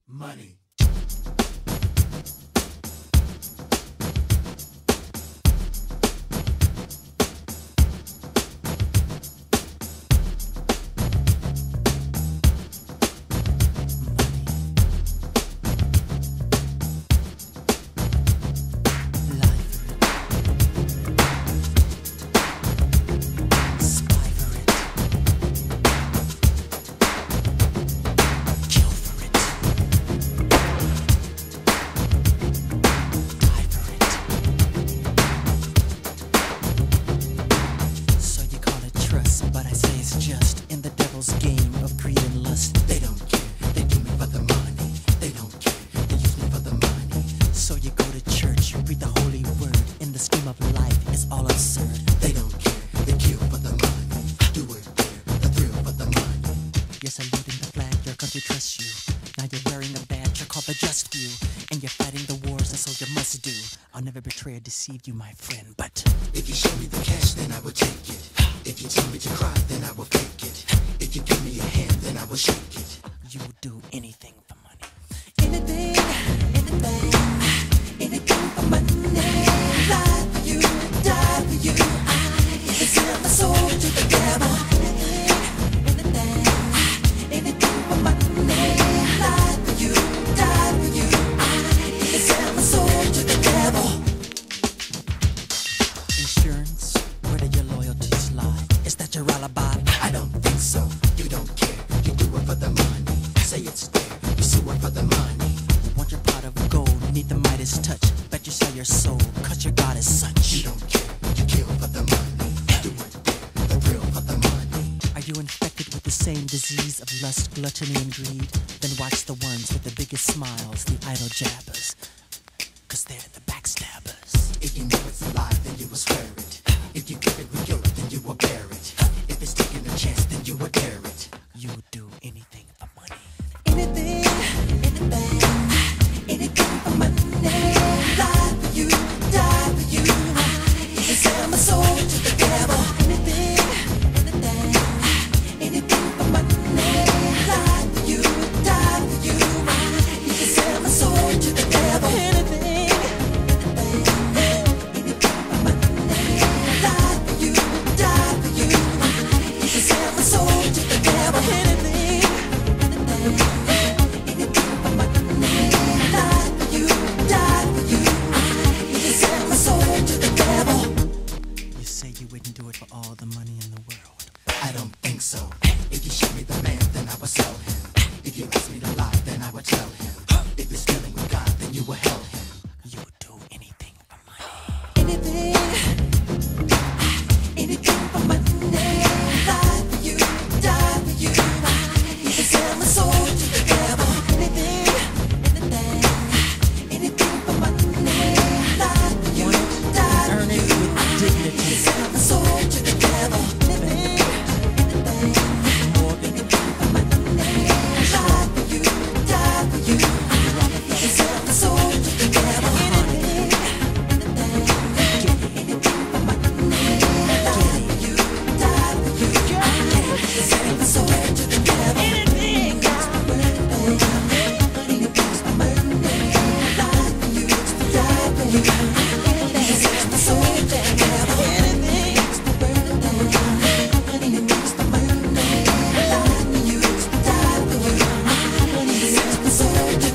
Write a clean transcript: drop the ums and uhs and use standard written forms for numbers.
money. Game of greed and lust. They don't care, they do me for the money. They don't care, they use me for the money. So you go to church, you read the holy word. In the scheme of life, it's all absurd. They don't care, they kill for the money. Do it there, the thrill for the money. You're saluting the flag, your country trusts you. Now you're wearing a badge, you're called the just few. And you're fighting the wars a soldier must do. I'll never betray or deceive you, my friend, but if you show me the cash, then I will take it. If you tell me to cry, then I will fake it. If you give me a hand, then I will shake it. you will do anything for money. Anything, anything for money. Lie for you, die for you. I sell my soul to the devil. Anything for money. Lie for you, die for you. I sell my soul to the devil. Insurance, where do your loyalties lie? Is that your alibi? I don't think so. You don't care. You do it for the money. Say it's there. You sue it for the money. Want your pot of gold, need the Midas touch. Bet you sell your soul, cause your God is such. You don't care. You kill for the money. Do it there. The thrill for the money. Are you infected with the same disease of lust, gluttony, and greed? Then watch the ones with the biggest smiles, the idle jabbers. Cause they're the backstabbers. If you know it's a lie, then you will swear it. If you give it with guilt, then you will bear it. If it's taking a chance, then you will dare it. You will do anything for money. Anything for money. Lie for you, die for you. I sell my soul to the devil. Anything for money. Lie for you, die for you. I sell my soul to the devil. Anything for money. Lie for you, die for you. I sell my soul to the devil. Anything for money. Lie for you, die for you. I sell my soul to the devil. You say you wouldn't do it for all the money in the world. I don't think so. If you show me the man, then I will sell him. If you ask me to lie, then I will tell him. If it's dealing with God, then you will hell him. You would do anything for money. Anything for money. Lie for you, die for you. I sell my soul to the devil. Anything for money. Lie for you, die for Earn you. it with dignity. I sell my soul to the devil. More than Lie for you, die for you. I sell my soul to the devil. Anything for money. Lie for you, die for you. I sell my soul to the devil. Anything for money. Lie for you, die for you. I sell my soul to the devil. Anything for money. Lie for you, die for you. I sell my soul to